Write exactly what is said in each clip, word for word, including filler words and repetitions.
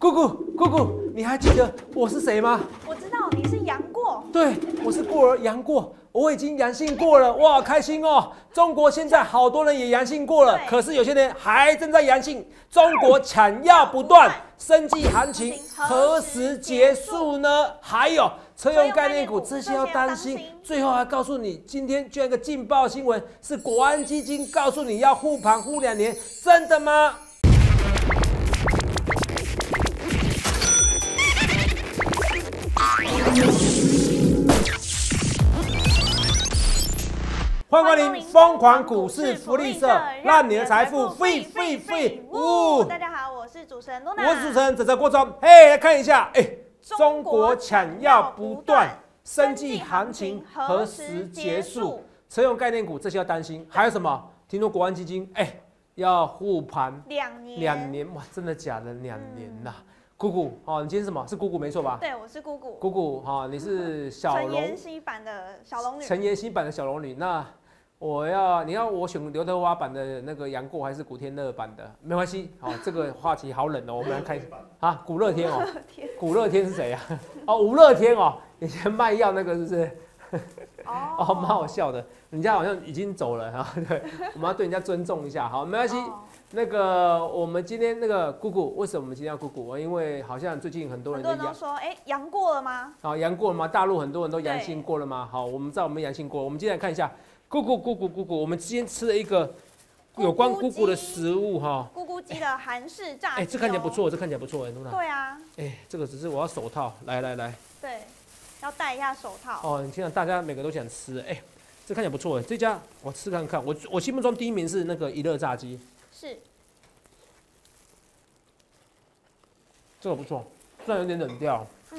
姑姑，姑姑，你还记得我是谁吗？ 我知道你是杨过。 对，我是过儿杨过，我已经阳性过了，哇，开心哦！中国现在好多人也阳性过了，可是有些人还正在阳性。中国抢药不断，生技行情何时结束呢？还有车用概念股，这些要担心。最后还告诉你，今天居然一个劲爆新闻，是国安基金告诉你要护盘护两年，真的吗？欢迎光临疯狂股市福利社，让你的财富飞飞飞！ 呜！大家好，我是主持人露娜， 我是主持人泽泽郭忠。嘿，来看一下，哎，中国抢药不断，生技行情何时结束？车用概念股这些要担心，还有什么？听说国安基金哎要护盘两年， 两年哇，真的假的？两年呐！姑姑，哦，你今天是什么？是姑姑没错吧？ 对，我是姑姑。 姑姑，哈，你是小龙。 陈妍希版的小龙女。 陈妍希版的小龙女，那我要你要我选刘德华版的那个杨过，还是古天乐版的？没关系，好，这个话题好冷哦，我们来看啊，古乐天哦，古乐天是谁呀？哦，吴乐天哦，以前卖药那个是不是？哦，哦，蛮好笑的，人家好像已经走了哈，对，我们要对人家尊重一下，好，没关系。哦那个，我们今天那个姑姑，为什么我们今天要姑姑？因为好像最近很多人很多人都说，哎、欸，阳过了吗？ 好，阳过了吗？大陆很多人都阳性过了吗？好，我们知道我们阳性过了。我们今天来看一下姑姑姑姑姑姑，我们今天吃了一个有关姑姑的食物哈。 姑姑鸡的韩式炸鸡、哦。 哎、欸，这看起来不错，这看起来不错，哎，露娜。 对啊。 哎、欸，这个只是我要手套，来来来。 对，要戴一下手套。 哦，你听到大家每个都想吃，哎、欸，这看起来不错，这家我吃看看，我我心目中第一名是那个一乐炸鸡。 是。 这个不错，虽然有点冷掉。嗯，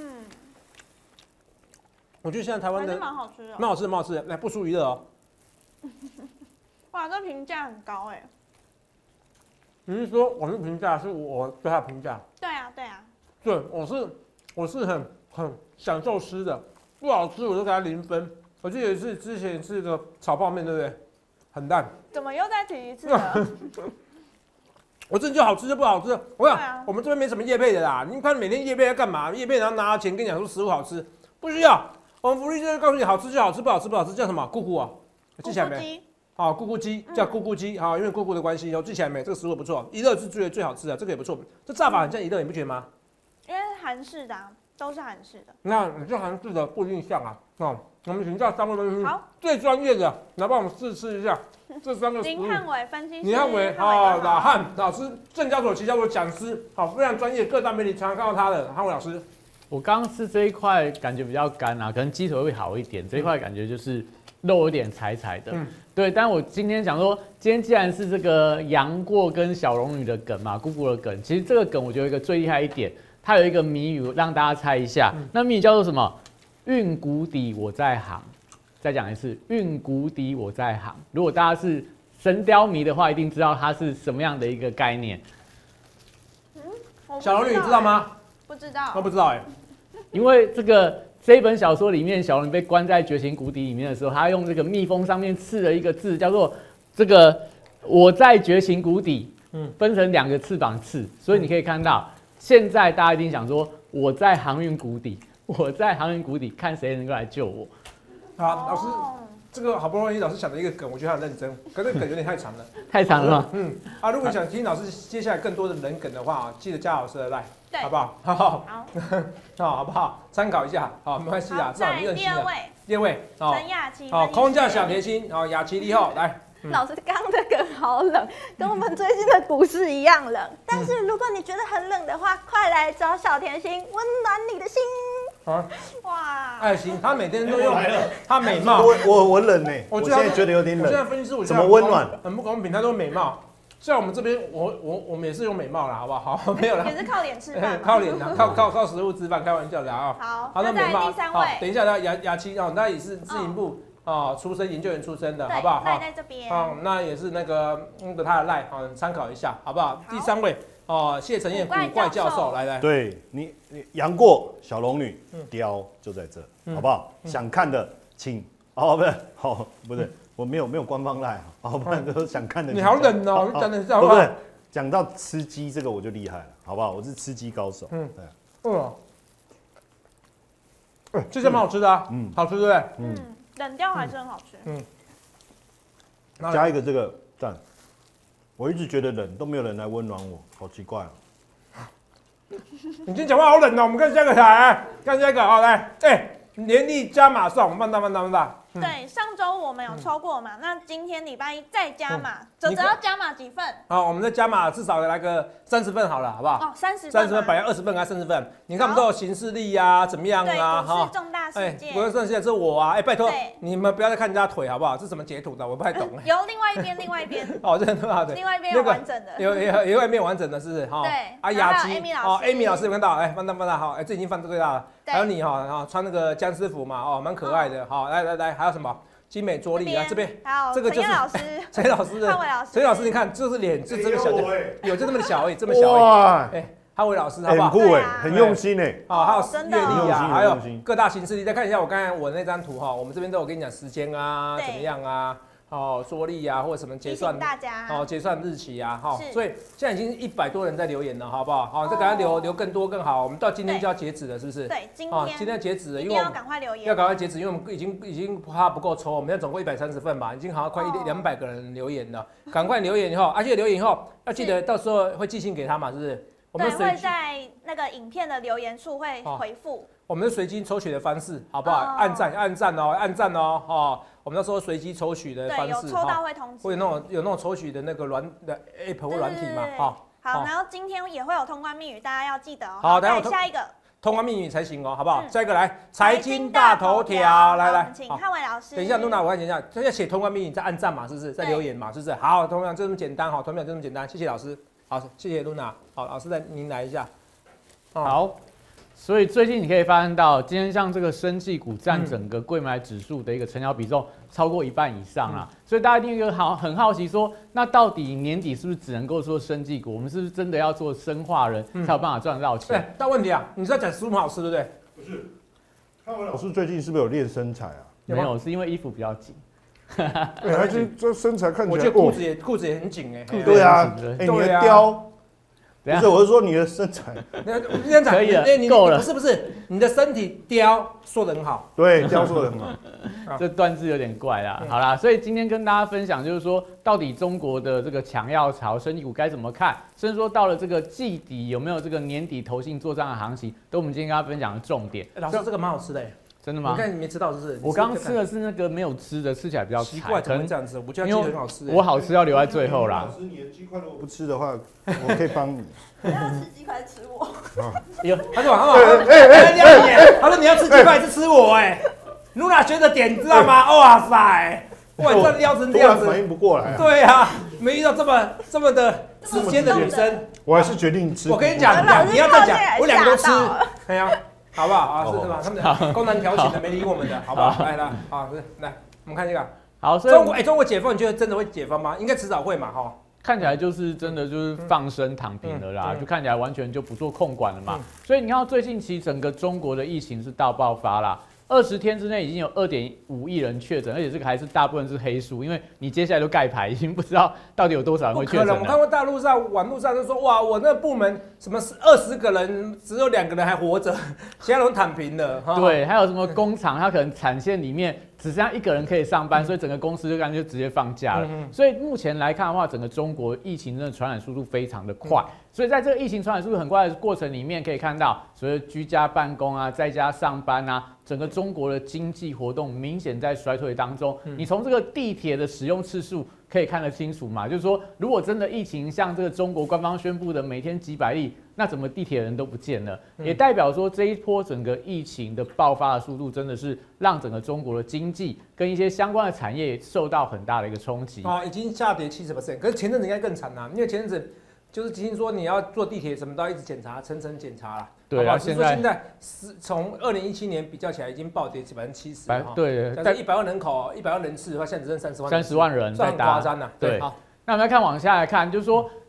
我觉得现在台湾的蛮好吃的， 蛮好吃的，蛮好吃的。来，不输娱乐哦。 哇，这评价很高哎。 你是说我是评价，是我对他的评价？ 对啊，对啊。 对，我是我是很很享受吃的，不好吃我就给他零分。我记得有一次之前吃个炒泡面，对不对？很烂。 怎么又再提一次了？ 我这就好吃就不好吃，我想、 啊、 我们这边没什么业配的啦。你看每天业配要干嘛？业配然后拿钱跟你讲说食物好吃，不需要。我们福利就是告诉你好吃就好吃，不好吃不好吃，叫什么？姑姑啊，记起来没？好，姑姑鸡叫姑姑鸡，好，因为姑姑的关系，有记起来没？这个食物不错，一乐是最最好吃的，这个也不错。这炸法很像一乐，你不觉得吗？ 因为韩式的、啊、都是韩式的。 那你这韩式的不一定像啊。哦，我们请教三位分析好最专业的，来帮我们试吃一下。这三个食物， 林汉伟分析师， 林汉伟啊，老汉老师，证交所、期交所讲师，好，非常专业，各大媒体常常看到他的汉伟老师。 我刚刚吃这一块感觉比较干啊，可能鸡腿会好一点，这一块感觉就是肉有点柴柴的，嗯、对。但我今天想说，今天既然是这个杨过跟小龙女的梗嘛，姑姑的梗，其实这个梗我觉得有一个最厉害一点，它有一个谜语让大家猜一下，嗯、那谜语叫做什么？运谷底我在行。再讲一次，运谷底我在行。如果大家是神雕迷的话，一定知道它是什么样的一个概念。 嗯， 小龙女你知道吗？ 不知道， 我不知道哎。 因为这个这一本小说里面，小龙女被关在绝情谷底里面的时候，他用这个蜜蜂上面刺了一个字，叫做这个我在绝情谷底，嗯，分成两个翅膀刺。所以你可以看到，现在大家一定想说，我在航运谷底，我在航运谷底，看谁能够来救我。 好，老师，这个好不容易老师想的一个梗，我觉得他很认真，可是梗有点太长了。 太长了吗？ 嗯，啊，如果想听老师接下来更多的人梗的话，记得加老师的 line， 好不好？好，好，好，好不好？参考一下，好，没关系啊，至少你认识的。 第二位， 第二位， 陈雅琪， 好，空降小甜心，好，雅琪一号来。 老师刚刚的梗好冷，跟我们最近的股市一样冷。但是如果你觉得很冷的话，快来找小甜心，温暖你的心。 啊， 哇， 爱心，他每天都用他美貌。 我我我冷呢，我现在觉得有点冷。 我现在分析师，我怎么温暖？ 很不公平，他都美貌。像我们这边，我我我们也是用美貌啦，好不好？好，没有啦， 也是靠脸吃饭， 靠脸的，靠靠靠食物吃饭，开玩笑的啊。 好， 好， 那再来第三位， 等一下，他雅雅琪哦，那也是自营部。哦，出身研究员出身的，好不好？ 赖在这边。 哦，那也是那个那个他的赖，好，参考一下，好不好？第三位哦，谢承彦古怪教授，来来。 对你，你杨过小龙女雕就在这，好不好？想看的请，哦，不是，好，不是，我没有没有官方赖，好，不然都想看的。 你好冷哦，你讲的是不是， 讲到吃鸡这个我就厉害了，好不好？我是吃鸡高手。嗯，对。 嗯，哎，这些蛮好吃的啊，嗯，好吃对不对？ 嗯，冷掉还是很好吃。嗯， 加一个这个赞，我一直觉得冷，都没有人来温暖我，好奇怪啊！ 你今天讲话好冷哦，我们看下一个来，看下一个啊，来，哎，年历加码算，我们放大放大放大。 对，上周我们有抽过嘛，那今天礼拜一再加码，泽泽要加码几份？ 好，我们再加码，至少来个三十份好了，好不好？ 哦，三十， 三十份，本来二十份还三十份，你看我们都有行事历啊，怎么样啊？ 哈，重大事件。 股市重大事件是我啊，哎，拜托你们不要再看人家腿好不好？这是什么截图的？我不太懂。 有另外一边，另外一边。 哦，真的吗？ 另外一边有完整的。 有有有外面完整的，是不是？哈。 对。 啊，雅琪哦 ，Amy 老师有看到？哎，放大放大，好，哎，这已经放最大了。还有你哈，然后穿那个僵尸服嘛，哦，蛮可爱的。好，来来来，还有什么？精美桌历啊，这边还有这个就是陈老师， 陈老师的， 汉伟老师， 陈老师，你看，就是脸就这么小，有就这么小而已，这么小而已。哎，汉伟老师，好不好？ 很酷哎，很用心哎。 啊，还有阅历啊，还有各大形式历，再看一下我刚才我那张图哈，我们这边都有跟你讲时间啊，怎么样啊？哦，桌历啊，或者什么结算， 大家哦，结算日期啊，哈，所以现在已经一百多人在留言了，好不好？好，再给他留留更多更好。我们到今天就要截止了，是不是？ 对，今天今天截止了， 因为要赶快留言， 要赶快截止，因为我们已经已经怕不够抽，我们要总共一百三十份吧，已经好像快一两百个人留言了，赶快留言以后，而且留言以后要记得到时候会寄信给他嘛，是不是？ 我们会在那个影片的留言处会回复。 我们是随机抽取的方式，好不好？按赞按赞哦，按赞哦，哦，我们那时候随机抽取的方式， 对，有抽到会通知， 会有那种有那种抽取的那个软的 app 或软体嘛， 好。好，然后今天也会有通关密语，大家要记得哦。 好，等下下一个通关密语才行哦，好不好？下一个来财经大头条，来来， 请汉伟老师。 等一下，露娜，我看一下，要写通关密语再按赞嘛，是不是？再留言嘛，是不是？好，同样就这么简单，好，同样就这么简单，谢谢老师，好，谢谢露娜，好，老师再您来一下， 好。所以最近你可以发现到，今天像这个生技股占整个柜买指数的一个成交比重超过一半以上啦，嗯、所以大家一定有好很好奇说，那到底年底是不是只能够做生技股？我们是不是真的要做生化人才有办法赚得到钱？ 对、嗯，但问题啊，你在讲食物好吃对不对？ 不是，汉伟老师最近是不是有练身材啊？ 没有，是因为衣服比较紧。 对，还是这身材看起来， 我觉得裤子也裤子也很紧哎。 对啊，哎，你的貂。不是，我是说你的身材， 身材可以了，够了。 不是不是，你的身体雕塑得很好， 对，雕塑得很好。 这段字有点怪啦。好啦，所以今天跟大家分享就是说，到底中国的这个抢药潮、生技股该怎么看，甚至说到了这个季底有没有这个年底投信做账的行情，都我们今天跟大家分享的重点。 老师，这个蛮好吃的。 真的吗？ 你看你没吃到是不是？ 我刚刚吃的是那个没有吃的，吃起来比较奇怪，怎么这样子？我觉得鸡很好吃。 我好吃要留在最后啦。 老师，你的鸡块如果不吃的话，我可以帮你。 你要吃鸡块吃我。 有，他说好，哎哎哎，他说你要吃鸡块还是吃我？哎，露娜学着点，知道吗？哇塞，哇，这撩成这样子， 反应不过来。 对啊，没遇到这么这么的直接的女生。 我还是决定吃。 我跟你讲，你要再讲，我两个都吃。哎呀。好不好啊？是是吧？他们公然挑衅的，没理我们的，好不好？来来，好，来，我们看这个。 好， 中国哎，中国解封，你觉得真的会解封吗？应该迟早会嘛，哈。 看起来就是真的就是放生躺平了啦，就看起来完全就不做控管了嘛。所以你看最近其实整个中国的疫情是大爆发啦。二十天之内已经有二点五亿人确诊，而且这个还是大部分是黑数，因为你接下来都盖牌，已经不知道到底有多少人会确诊了。 我看过大陆上、网络上就说，哇，我那个部门什么二十个人，只有两个人还活着，其他人躺平了。 对，还有什么工厂，它可能产线里面只剩下一个人可以上班，所以整个公司就干脆就直接放假了。所以目前来看的话，整个中国疫情真的传染速度非常的快。所以在这个疫情传染速度很快的过程里面，可以看到所谓居家办公啊、在家上班啊，整个中国的经济活动明显在衰退当中。嗯、你从这个地铁的使用次数可以看得清楚嘛？就是说，如果真的疫情像这个中国官方宣布的每天几百例，那怎么地铁人都不见了？嗯、也代表说这一波整个疫情的爆发的速度，真的是让整个中国的经济跟一些相关的产业受到很大的一个冲击。 啊，已经下跌七十 percent， 可是前阵子应该更惨啊，因为前阵子。就是听说你要坐地铁，什么都要一直检查，层层检查啦。 对啊， 现在现在是从二零一七年比较起来，已经暴跌百分之七十。 对， 但是一百万人口，一百万人次的话，现在只剩三十万。 三十万人， 算很夸张了。 对，好，那我们来看往下来看，就是说，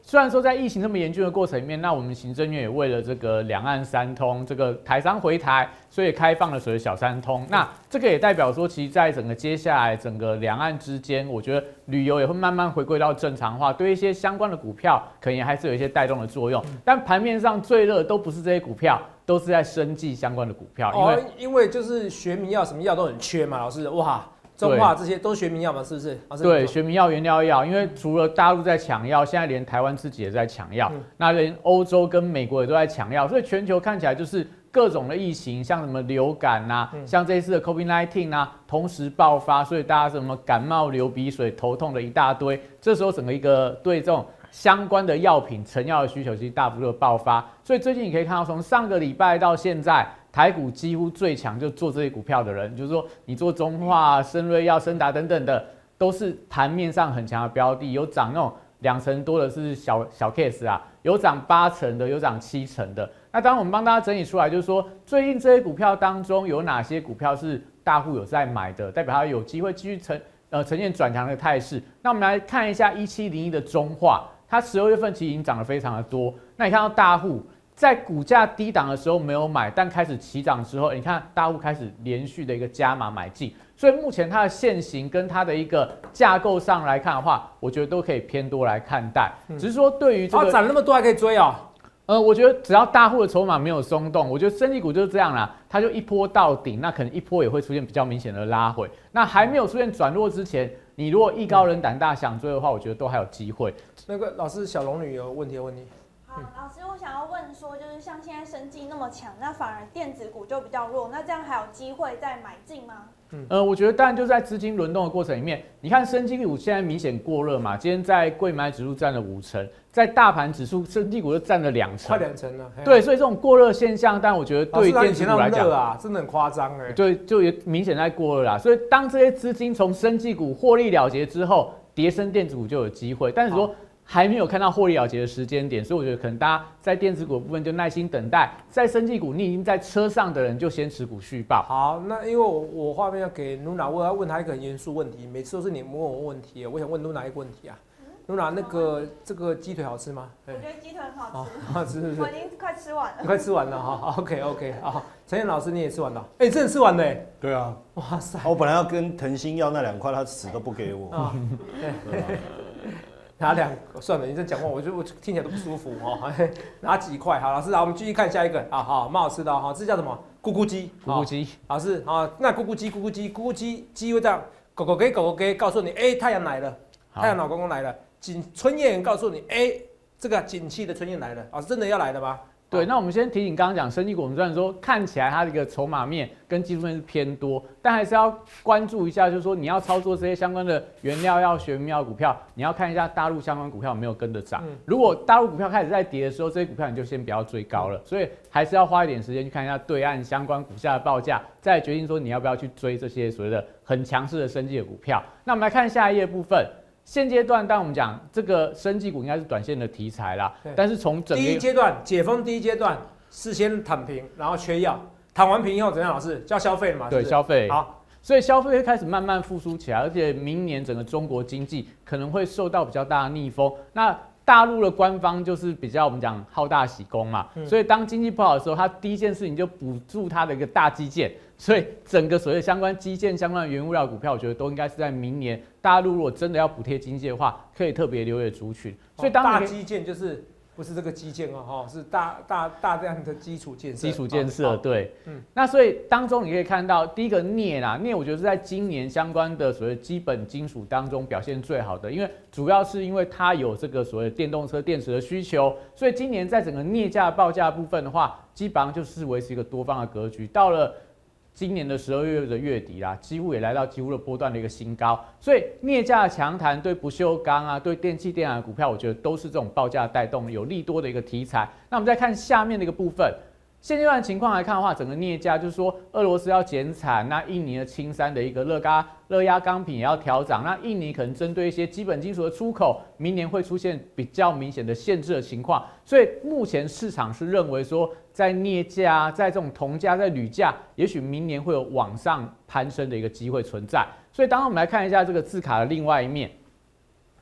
虽然说在疫情这么严峻的过程里面，那我们行政院也为了这个两岸三通，这个台商回台，所以开放了所谓小三通。那这个也代表说，其实在整个接下来整个两岸之间，我觉得旅游也会慢慢回归到正常化，对一些相关的股票可能也还是有一些带动的作用。但盘面上最热都不是这些股票，都是在生技相关的股票，因为、 哦、因为就是学名药什么药都很缺嘛，老师哇。中化这些都是学名药嘛，是不是？ 对，学名药、原料药，因为除了大陆在抢药，现在连台湾自己也在抢药，嗯、那连欧洲跟美国也都在抢药，所以全球看起来就是各种的疫情，像什么流感啊，嗯、像这一次的 COVID 十九 啊，同时爆发，所以大家什么感冒、流鼻水、头痛的一大堆，这时候整个一个对这种相关的药品、成药的需求其实大幅度的爆发，所以最近你可以看到，从上个礼拜到现在。台股几乎最强就做这些股票的人，就是说你做中化、深瑞药、深达等等的，都是盘面上很强的标的，有涨那种两成多的是小小 case 啊，有涨八成的，有涨七成的。那当然我们帮大家整理出来，就是说最近这些股票当中有哪些股票是大户有在买的，代表它有机会继续呈呃呈现转强的态势。那我们来看一下一七零一的中化，它十二月份其实已经涨得非常的多。那你看到大户。在股价低档的时候没有买，但开始起涨之后，你看大户开始连续的一个加码买进，所以目前它的现形跟它的一个架构上来看的话，我觉得都可以偏多来看待。嗯、只是说对于这个涨那么多还可以追啊、哦？ 呃，我觉得只要大户的筹码没有松动，我觉得生技股就是这样啦，它就一波到顶，那可能一波也会出现比较明显的拉回。那还没有出现转弱之前，你如果艺高人胆大想追的话，我觉得都还有机会。 那个老师小龙女有问题的问题。 好，老师，我想要问说，就是像现在生技那么强，那反而电子股就比较弱，那这样还有机会再买进吗？ 嗯，呃，我觉得当然就在资金轮动的过程里面，你看生技股现在明显过热嘛，今天在柜买指数占了五成，在大盘指数生技股就占了两成， 快两成了。 对，所以这种过热现象，但我觉得对于电子股来讲啊，真的很夸张哎。 对，就也明显在过热啦。所以当这些资金从生技股获利了结之后，跌升电子股就有机会，但是说。还没有看到获利了结的时间点，所以我觉得可能大家在电子股的部分就耐心等待，在生技股你已经在车上的人就先持股续报。 好，那因为我我画面要给 Luna， 我要问他一个很严肃问题，每次都是你问我问题，我想问 Luna 一个问题啊。Luna， 那个这个鸡腿好吃吗？ 我觉得鸡腿很好吃， 好吃是不是？ 我已经快吃完了， 快吃完了哈。OK OK， 好，陈彦老师你也吃完了？哎、欸，真的吃完了、欸？ 对啊， 哇塞！ 我本来要跟腾讯要那两块，他死都不给我。啊， 对。拿两算了，你这讲话我就我听起来都不舒服哦。拿几块好，老师，好，我们继续看下一个啊，好，蛮好吃的哈，这叫什么？咕咕鸡， 咕咕鸡， 老师啊，那咕咕鸡，咕咕鸡，咕咕鸡，鸡会这样，狗狗给狗狗给，告诉你，哎、欸，太阳来了，太阳老公公来了，景春燕告诉你，哎、欸，这个景气的春燕来了，啊，真的要来了吗？ 对，那我们先提醒，刚刚讲生技股，我们虽然说看起来它的一个筹码面跟技术面是偏多，但还是要关注一下，就是说你要操作这些相关的原料药、学名药股票，你要看一下大陆相关股票有没有跟着涨。嗯、如果大陆股票开始在跌的时候，这些股票你就先不要追高了，所以还是要花一点时间去看一下对岸相关股价的报价，再决定说你要不要去追这些所谓的很强势的生技的股票。那我们来看下一页部分。现阶段，当我们讲这个生技股应该是短线的题材啦，但是从整个第一阶段解封第一阶段，事先躺平，然后缺药，躺完平以后怎样？老师就要消费了嘛？ 对， 是是消费好， 所以消费会开始慢慢复苏起来，而且明年整个中国经济可能会受到比较大的逆风。那大陆的官方就是比较我们讲好大喜功嘛，嗯、所以当经济不好的时候，他第一件事情就补助他的一个大基建。所以整个所谓相关基建相关的原物料股票，我觉得都应该是在明年大陆如果真的要补贴经济的话，可以特别留意族群。所以当大基建就是不是这个基建哦，是大大大量的基础建设。 基础建设对，嗯，那所以当中你可以看到第一个镍啦，镍我觉得是在今年相关的所谓基本金属当中表现最好的，因为主要是因为它有这个所谓电动车电池的需求，所以今年在整个镍价报价部分的话，基本上就视为是一个多方的格局，到了。今年的十二月的月底啦，几乎也来到几乎的波段的一个新高，所以镍价的强弹对不锈钢啊、对电气电缆的股票，我觉得都是这种报价带动有利多的一个题材。那我们再看下面的一个部分，现阶段情况来看的话，整个镍价就是说俄罗斯要减产，那印尼的青山的一个热轧热轧钢品也要调涨，那印尼可能针对一些基本金属的出口，明年会出现比较明显的限制的情况，所以目前市场是认为说。在镍价、在这种铜价、在铝价，也许明年会有往上攀升的一个机会存在。所以，当我们来看一下这个字卡的另外一面，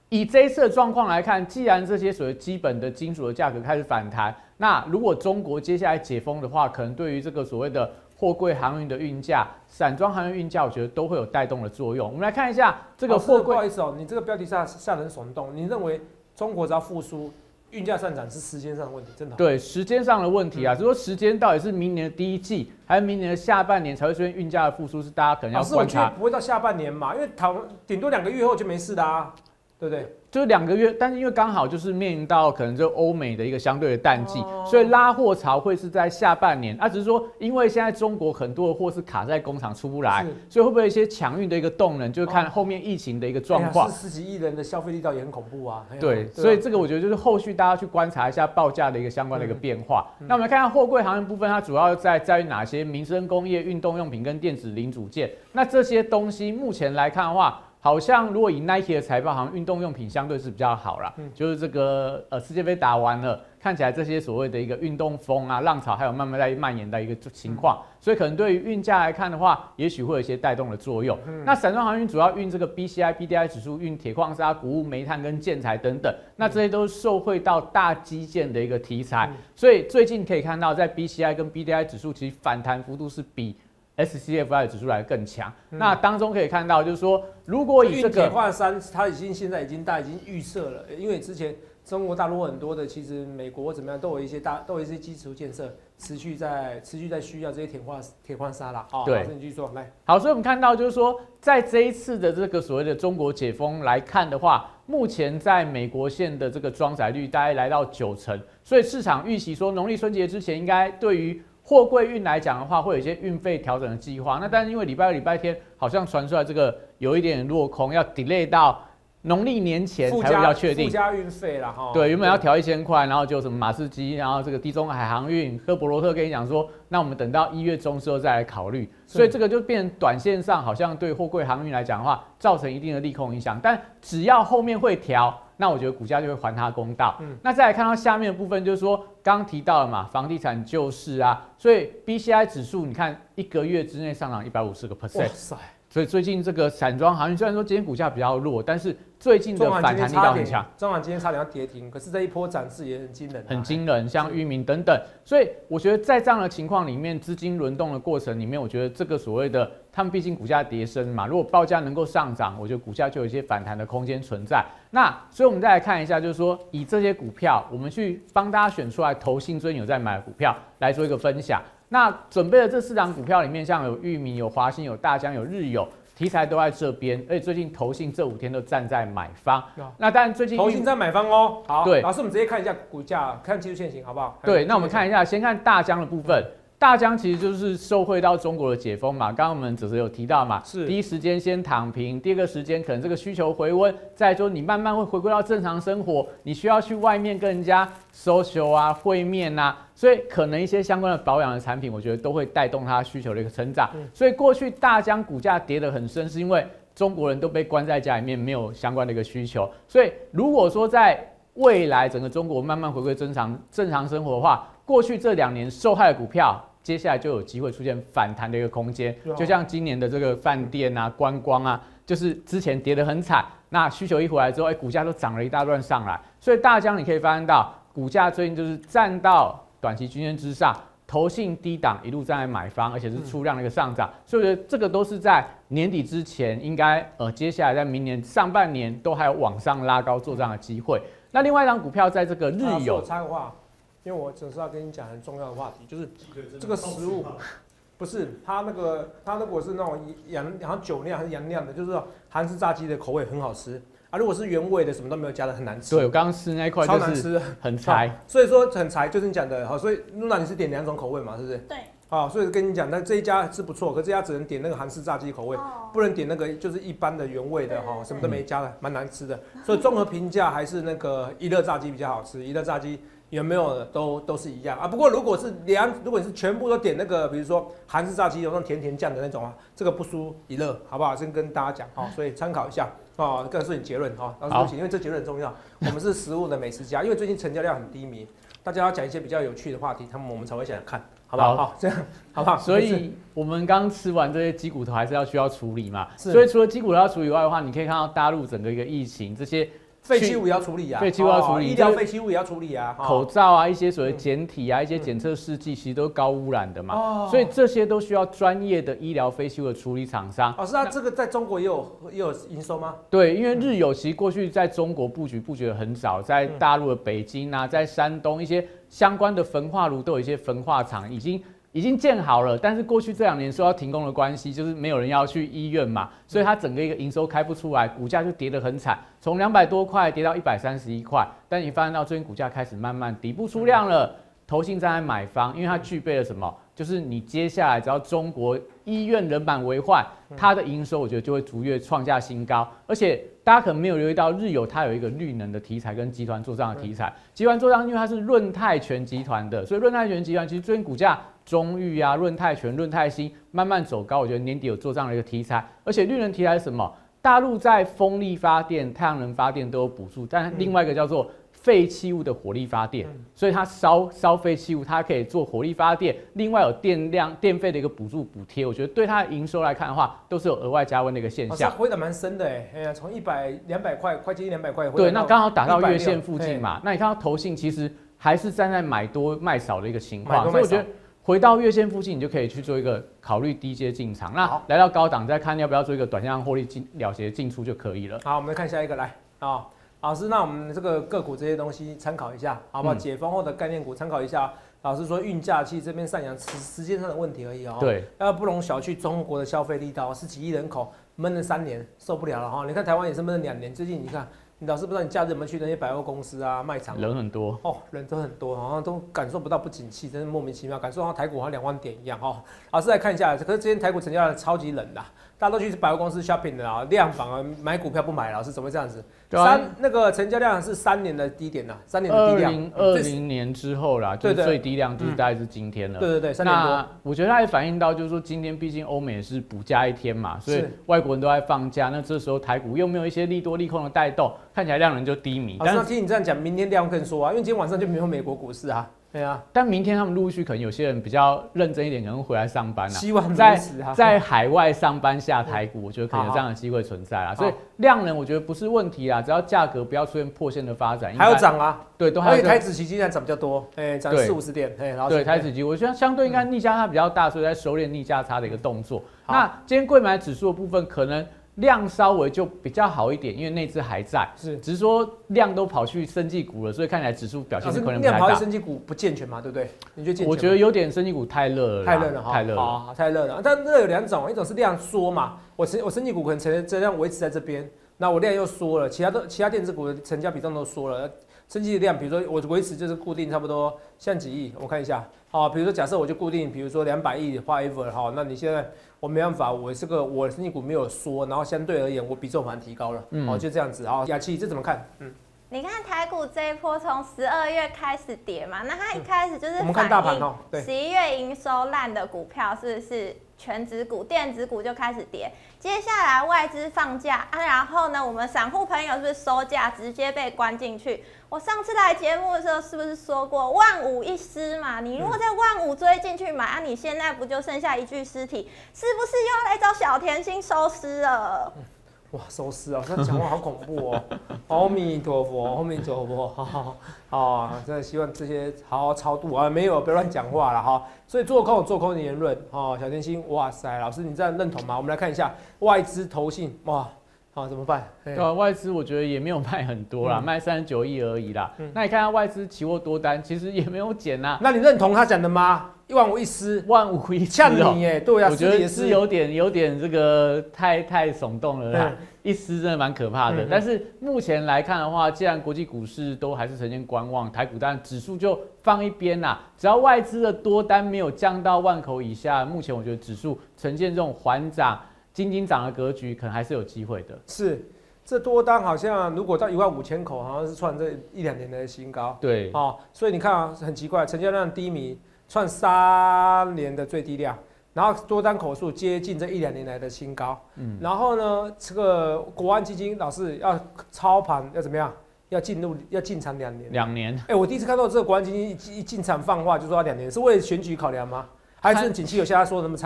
以这一次的状况来看，既然这些所谓基本的金属的价格开始反弹，那如果中国接下来解封的话，可能对于这个所谓的货柜航运的运价、散装航运运价，我觉得都会有带动的作用。我们来看一下这个货柜， 不好意思哦，你这个标题下下人耸动，你认为中国只要复苏，运价上涨是时间上的问题，真的？ 对，时间上的问题啊，就说时间到底是明年的第一季，还是明年的下半年才会出现运价的复苏，是大家可能要观察。 老师，我觉得不会到下半年嘛，因为讨顶多两个月后就没事啦、啊，对不对？ 就是两个月，但是因为刚好就是面临到可能就欧美的一个相对的淡季，哦、所以拉货潮会是在下半年。啊，只是说因为现在中国很多的货是卡在工厂出不来，所以会不会有一些抢运的一个动能，就是看后面疫情的一个状况。 哎、十几亿人的消费力道也很恐怖啊。哎、 对，对所以这个我觉得就是后续大家去观察一下报价的一个相关的一个变化。嗯、那我们来看看货柜航运部分，它主要在在于哪些民生工业、运动用品跟电子零组件。那这些东西目前来看的话，好像如果以 Nike 的财报，好像运动用品相对是比较好啦。嗯、就是这个呃世界杯打完了，看起来这些所谓的一个运动风啊、浪潮，还有慢慢在蔓延的一个情况，嗯、所以可能对于运价来看的话，也许会有一些带动的作用。嗯、那散装航运主要运这个 B C I、B D I 指数，运铁矿砂、谷物、煤炭跟建材等等，那这些都是受惠到大基建的一个题材，嗯、所以最近可以看到，在 B C I 跟 B D I 指数其实反弹幅度是比S C F I 的指数来更强，嗯、那当中可以看到，就是说，如果以这个铁矿山，它已经现在已经大家已经预设了，因为之前中国大陆很多的，其实美国怎么样都有一些大都有一些基础建设，持续在持续在需要这些铁矿铁矿砂啦。好， 对， 老师你继续说，来。 好，所以我们看到就是说，在这一次的这个所谓的中国解封来看的话，目前在美国线的这个装载率大概来到九成，所以市场预期说农历春节之前应该对于货柜运来讲的话，会有一些运费调整的计划。那但是因为礼拜二、礼拜天好像传出来这个有一点落空，要 delay 到农历年前才会比较确定。 附加运费啦，哈。 对，原本要调一千块，然后就什么马士基，然后这个地中海航运、科博罗特跟你讲说，那我们等到一月中之后再来考虑。所以这个就变成短线上好像对货柜航运来讲的话，造成一定的利空影响。但只要后面会调，那我觉得股价就会还它公道。嗯、那再来看到下面的部分，就是说刚提到了嘛，房地产救市啊，所以 B C I 指数你看一个月之内上涨一百五十个 percent。哇塞！所以最近这个散装航运虽然说今天股价比较弱，但是最近的反弹力道很强。 中航今天差点要跌停，可是这一波涨势也很惊人、啊， 很惊人，像裕民等等。所以我觉得在这样的情况里面，资金轮动的过程里面，我觉得这个所谓的他们毕竟股价跌升嘛，如果报价能够上涨，我觉得股价就有一些反弹的空间存在。那所以我们再来看一下，就是说以这些股票，我们去帮大家选出来投信最近有在买的股票来做一个分享。那准备的这四档股票里面，像有裕民、有华兴、有大江、有日友。题材都在这边，而且最近投信这五天都站在买方。那当然最近投信在买方哦。好， 对， 老师我们直接看一下股价，看技术线型好不好？ 对，那我们看一下，先看大江的部分。大江其实就是受惠到中国的解封嘛，刚刚我们只是有提到嘛，是第一时间先躺平，第二个时间可能这个需求回温，再说你慢慢会回归到正常生活，你需要去外面跟人家 social 啊、会面啊，所以可能一些相关的保养的产品，我觉得都会带动它需求的一个成长。嗯、所以过去大江股价跌得很深，是因为中国人都被关在家里面，没有相关的一个需求。所以如果说在未来整个中国慢慢回归正常正常生活的话，过去这两年受害的股票，接下来就有机会出现反弹的一个空间，就像今年的这个饭店啊、观光啊，就是之前跌得很惨，那需求一回来之后，哎，股价都涨了一大段上来。所以大江你可以发现到，股价最近就是站到短期均线之上，投信低档一路站在买方，而且是出量的一个上涨，嗯、所以我觉得这个都是在年底之前，应该呃接下来在明年上半年都还有往上拉高做这样的机会。那另外一张股票在这个日友， 插个话。因为我只是要跟你讲很重要的话题，就是这个食物，不是它那个它如果是那种洋，好像酒酿还是洋酿的，就是说韩式炸鸡的口味很好吃啊。如果是原味的，什么都没有加的，很难吃。 对，我刚刚吃那一块超难吃， 很柴。 所以说很柴，就是你讲的好。所以露娜你是点两种口味嘛，是不是？ 对。 好，所以跟你讲，那这一家是不错，可这家只能点那个韩式炸鸡口味，哦、不能点那个就是一般的原味的哈，什么都没加的，蛮难吃的。所以综合评价还是那个一乐炸鸡比较好吃，一乐炸鸡。有没有的都都是一样啊？不过如果是两，如果你是全部都点那个，比如说韩式炸鸡有那种甜甜酱的那种啊，这个不输一乐，好不好？先跟大家讲哈，所以参考一下哦，这个是你结论哈。老师对不起，因为这结论很重要。我们是食物的美食家，因为最近成交量很低迷，大家要讲一些比较有趣的话题，他们我们才会想想看，好不好？好，这样好不好？ 所以我们刚吃完这些鸡骨头，还是要需要处理嘛。所以除了鸡骨头要处理以外的话，你可以看到大陆整个一个疫情这些。 废弃物也要处理啊， 废弃物要处理， 医疗废弃物也要处理啊， 口罩啊，一些所谓检体啊，一些检测试剂，其实都是高污染的嘛， 哦所以这些都需要专业的医疗废弃物的处理厂商。 老师，那这个在中国也有也有营收吗？ 对，因为日友其实过去在中国布局布局的很早，在大陆的北京啊，在山东一些相关的焚化炉都有一些焚化厂已经。已经建好了，但是过去这两年受到停工的关系，就是没有人要去医院嘛，所以它整个一个营收开不出来，股价就跌得很惨，从两百多块跌到一百三十一块。但你发现到最近股价开始慢慢底部出量了，投信站在买方，因为它具备了什么？就是你接下来只要中国医院人满为患，它的营收我觉得就会逐月创下新高。而且大家可能没有留意到，日友它有一个绿能的题材跟集团做账的题材。集团做账，因为它是润泰全集团的，所以润泰全集团其实最近股价中裕啊、润泰全、润泰新慢慢走高，我觉得年底有做这样的一个题材。而且绿能题材是什么？大陆在风力发电、太阳能发电都有补助，但另外一个叫做废弃物的火力发电，所以它烧烧废弃物，它可以做火力发电，另外有电量电费的一个补助补贴，我觉得对它的营收来看的话，都是有额外加温的一个现象。 回的蛮深的哎，哎呀，从一百两百块，快接近两百块， 对，那刚好打到月线附近嘛。那你看到投信其实还是站在买多卖少的一个情况，所以我觉得回到月线附近，你就可以去做一个考虑低阶进场。那来到高档再看要不要做一个短线上获利进了结进出就可以了。 好，我们来看下一个来啊。老师，那我们这个个股这些东西参考一下，好不好？嗯、解封后的概念股参考一下。老师说运价期这边上扬，时时间上的问题而已哦。 对， 要不容小觑中国的消费力道，十几亿人口闷了三年，受不了了哈。你看台湾也是闷了两年，最近你看，你老师不知道你假日有没有去那些百货公司啊、卖场？ 人很多哦，人都很多，好像都感受不到不景气，真是莫名其妙，感受到台股好像两万点一样哈。老师来看一下，可是今天台股成交量超级冷的，大家都去百货公司 shopping 的啊，量反而买股票不买，老师怎么会这样子？三那个成交量是三年的低点呐，三年的低量。 二零二零年之后啦，就是最低量就是大概是今天了。 对对对，三年多。 那我觉得它也反映到，就是说今天毕竟欧美是补假一天嘛，所以外国人都在放假，那这时候台股又没有一些利多利空的带动，看起来量能就低迷。 但是听你这样讲，明天量更缩啊，因为今天晚上就没有美国股市啊。对啊， 但明天他们陆续可能有些人比较认真一点，可能回来上班啊。 希望在啊在海外上班下台股，我觉得可能有这样的机会存在啦。所以量能我觉得不是问题啦，只要价格不要出现破线的发展。 还有涨啊， 对，都还有。 而且台指期今天涨比较多，哎，涨四五十点，哎，然后对台指期，我觉得相对应该逆价差比较大，所以在收敛逆价差的一个动作。那今天柜买指数的部分可能。量稍微就比较好一点，因为内资还在， 是， 只是说量都跑去生技股了，所以看起来指数表现可能不太大。 量跑去生技股不健全嘛，对不对？你觉得健全？ 我觉得有点生技股太热了， 太热了哈， 太热了， 好，太热了。但热有两种，一种是量缩嘛，我成我生技股可能成这量维持在这边，那我量又缩了，其他都其他电子股的成交比重都缩了。生技的量，比如说我维持就是固定差不多像几亿，我看一下，好，比如说假设我就固定，比如说两百亿 whatever， 好，那你现在我没办法，我这个我生技股没有缩，然后相对而言我比重反而提高了，嗯，好，就这样子，好，雅琪这怎么看？嗯。 你看台股这一波从十二月开始跌嘛，那它一开始就是我们看大盘哦，对， 十一月营收烂的股票是不是全指股、电子股就开始跌？接下来外资放假啊，然后呢，我们散户朋友是不是收假直接被关进去？我上次来节目的时候是不是说过万五一失嘛？你如果在万五追进去买啊，你现在不就剩下一具尸体？是不是又要来找小甜心收尸了？嗯哇，收尸啊！他讲话好恐怖哦！阿弥陀佛，阿弥陀佛，好好好，真的希望这些好好超度啊！没有，不要乱讲话了哈。所以做空有做空的言论哦，小甜心，哇塞，老师你这样认同吗？我们来看一下外资投信，哇，好怎么办？ 对啊，外资我觉得也没有卖很多啦，嗯、卖三十九亿而已啦。嗯、那你看下外资期货多单，其实也没有减啊。 那你认同他讲的吗？一万五一失， 万五一失， 像你耶，对啊， 我觉得是有点有点这个太太耸动了啦，一失真的蛮可怕的。嗯、但是目前来看的话，既然国际股市都还是呈现观望，台股当然指数就放一边啦。只要外资的多单没有降到万口以下，目前我觉得指数呈现这种缓涨、金金涨的格局，可能还是有机会的。 是。这多单好像如果到一万五千口，好像是创这一两年的新高。 对， 哦，所以你看啊，很奇怪，成交量低迷，创三年的最低量，然后多单口数接近这一两年来的新高。嗯，然后呢，这个国安基金老是要操盘要怎么样？要进入要进场两年。 两年。 哎、欸，我第一次看到这个国安基金一进场放话，就说要两年，是为了选举考量吗？还是景气有像他说的那么差？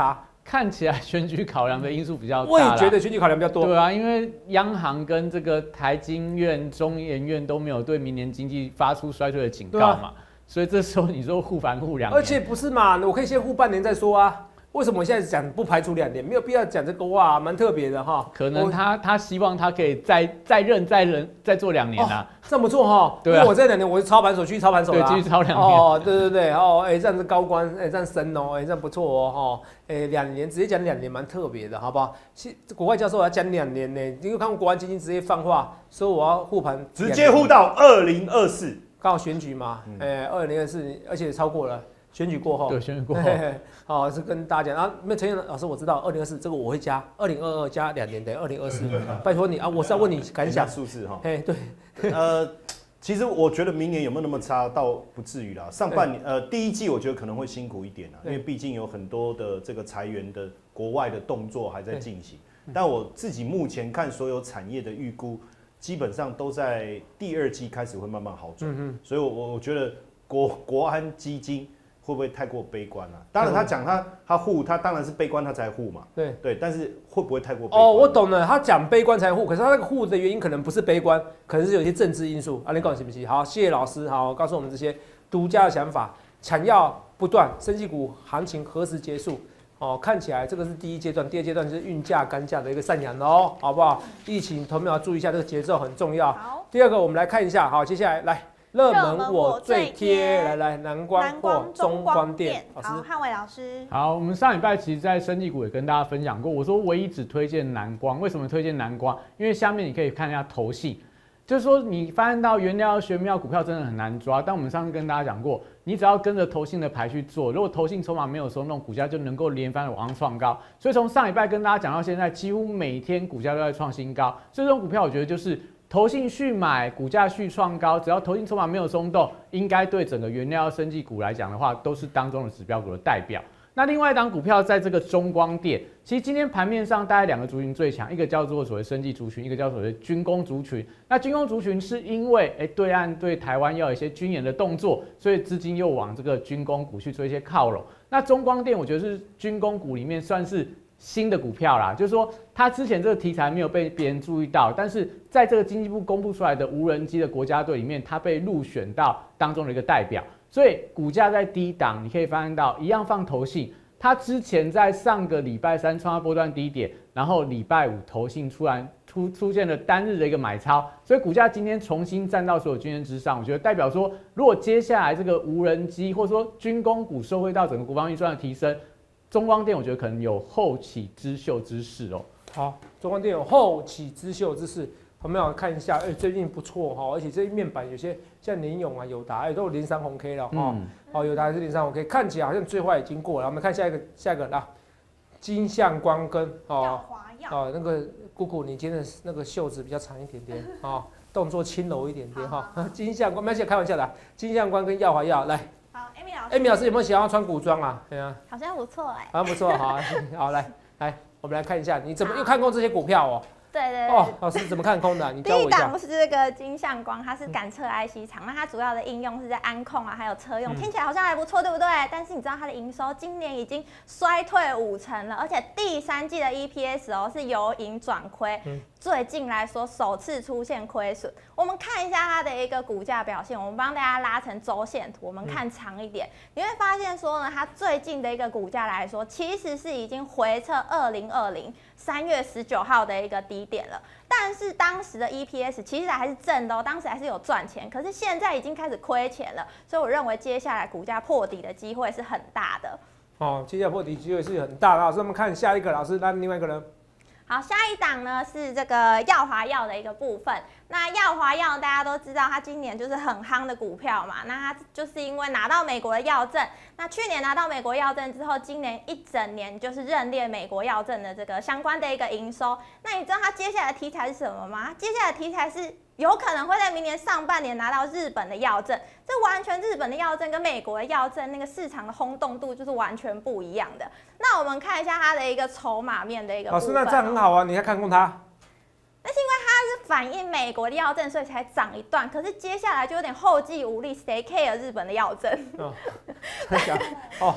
看起来选举考量的因素比较大。 我也觉得选举考量比较多。 对啊，因为央行跟这个台经院、中研院都没有对明年经济发出衰退的警告嘛，啊、所以这时候你说护盘护两年， 而且不是嘛，我可以先护半年再说啊。为什么我现在讲不排除两年？没有必要讲这个哇，蛮特别的哈。 可能他他希望他可以再再任再任再做两年啊， 哦、这么做哈。对、啊，因为我这两年我是操盘手，去操盘手啦、啊， 对，继续操两年。 哦，对对对，哦，哎、欸，这样子高官，哎、欸，这样升哦，哎、欸，这样不错哦，哈，哎，两年直接讲两年蛮特别的，好不好？国外教授要讲两年呢，因为看过国安基金直接放话说我要护盘， 直接护到二零二四， 刚好选举嘛，哎、嗯，二零二四，而且超过了。选举过后， 对，选举过后， 好、哦、是跟大家讲啊，没有陈彦老师，我知道二零二四这个我会加，二零二二加两年等于二零二四，拜托你啊，我是要问你感想数字哈， 哎对， 呃，其实我觉得明年有没有那么差，倒不至于啦。上半年呃第一季我觉得可能会辛苦一点啦，因为毕竟有很多的这个裁员的国外的动作还在进行，但我自己目前看所有产业的预估，基本上都在第二季开始会慢慢好转，嗯、所以我我觉得国国安基金。会不会太过悲观啊？当然，他讲他他护，他当然是悲观，他才护嘛。对对，但是会不会太过悲观？ 哦，我懂了，他讲悲观才护，可是他那个护的原因可能不是悲观，可能是有一些政治因素。啊，你讲行不行？好，谢谢老师，好，告诉我们这些独家的想法。抢药不断，生技股行情何时结束？哦，看起来这个是第一阶段，第二阶段就是运价、干价的一个上扬哦，好不好？疫情投票要注意一下，这个节奏很重要。好，第二个我们来看一下，好，接下来来。热门我最贴，来来南光或中光电， 好，汉伟老师。 好，我们上礼拜其实，在生技股也跟大家分享过，我说唯一只推荐南光，为什么推荐南光？因为下面你可以看一下投信，就是说你发现到原料玄妙股票真的很难抓，但我们上次跟大家讲过，你只要跟着投信的牌去做，如果投信筹码没有松动，股价就能够连番的往上创高。所以从上礼拜跟大家讲到现在，几乎每天股价都在创新高，所以这种股票我觉得就是。投信续买，股价续创高，只要投信筹码没有松动，应该对整个原料生技股来讲的话，都是当中的指标股的代表。那另外一档股票在这个中光电，其实今天盘面上大概两个族群最强，一个叫做所谓生技族群，一个叫所谓军工族群。那军工族群是因为哎、欸、对岸对台湾要有一些军演的动作，所以资金又往这个军工股去做一些靠拢。那中光电我觉得是军工股里面算是。新的股票啦，就是说它之前这个题材没有被别人注意到，但是在这个经济部公布出来的无人机的国家队里面，它被入选到当中的一个代表，所以股价在低档，你可以发现到一样放投信，它之前在上个礼拜三创下波段低点，然后礼拜五投信突然出出现了单日的一个买超，所以股价今天重新站到所有均线之上，我觉得代表说，如果接下来这个无人机或者说军工股受惠到整个国防预算的提升。中光电我觉得可能有后起之秀之势哦。 好，中光电有后起之秀之势，我们要看一下，哎、欸，最近不错哈，而且这面板有些像联咏啊、友达，哎、欸，都有连三红 K 了哈。嗯、哦，友达还是连三红 K， 看起来好像最坏已经过了。我们看下一个，下一个啦，金相光跟哦哦那个姑姑，你今天的那个袖子比较长一点点啊、哦，动作轻柔一点点哈。金相光，没有开玩笑的，金相光跟耀华药来。 好 ，Amy 老师。 Amy 老师有没有想要穿古装啊？对啊， 好像不错哎、欸， 好像不错，好，好来来，我们来看一下，你怎么又看空这些股票哦？ 对对对。 哦，老师怎么看空的、啊？你教我一下。 第一档是这个金相光，它是感测 I C 厂，那它主要的应用是在安控啊，还有车用，嗯、听起来好像还不错，对不对？但是你知道它的营收今年已经衰退五成了，而且第三季的 E P S 哦是由盈转亏。嗯最近来说，首次出现亏损。我们看一下它的一个股价表现，我们帮大家拉成周线图，我们看长一点，你会发现说呢，它最近的一个股价来说，其实是已经回测二零二零三月十九号的一个低点了。但是当时的 E P S 其实还是正的哦，当时还是有赚钱，可是现在已经开始亏钱了，所以我认为接下来股价破底的机会是很大的。 哦，接下来破底机会是很大的。老师，我们看下一个，老师，那另外一个呢？ 好，下一档呢是这个耀华药的一个部分。那耀华药大家都知道，它今年就是很夯的股票嘛。那它就是因为拿到美国的药证，那去年拿到美国药证之后，今年一整年就是认列美国药证的这个相关的一个营收。那你知道它接下来的题材是什么吗？接下来的题材是有可能会在明年上半年拿到日本的药证，这完全日本的药证跟美国的药证那个市场的轰动度就是完全不一样的。那我们看一下它的一个筹码面的一个部分。 老师，那这样很好啊，你还看空它？ 那是因为它是反映美国的药证，所以才涨一段。可是接下来就有点后继无力，谁 care 日本的药证？ 哦，哦